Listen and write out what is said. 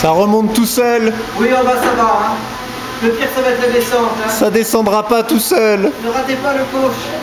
Ça remonte tout seul. Oui, en bas ça va. Hein. Le pire, ça va être la descente. Hein. Ça descendra pas tout seul. Ne ratez pas le coach.